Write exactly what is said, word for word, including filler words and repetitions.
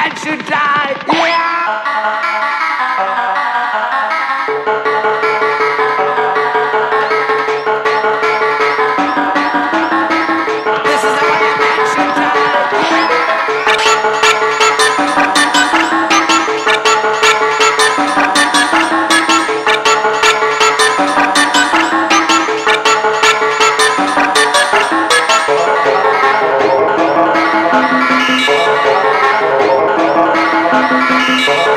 man should die. This is the way a man should die. Oh,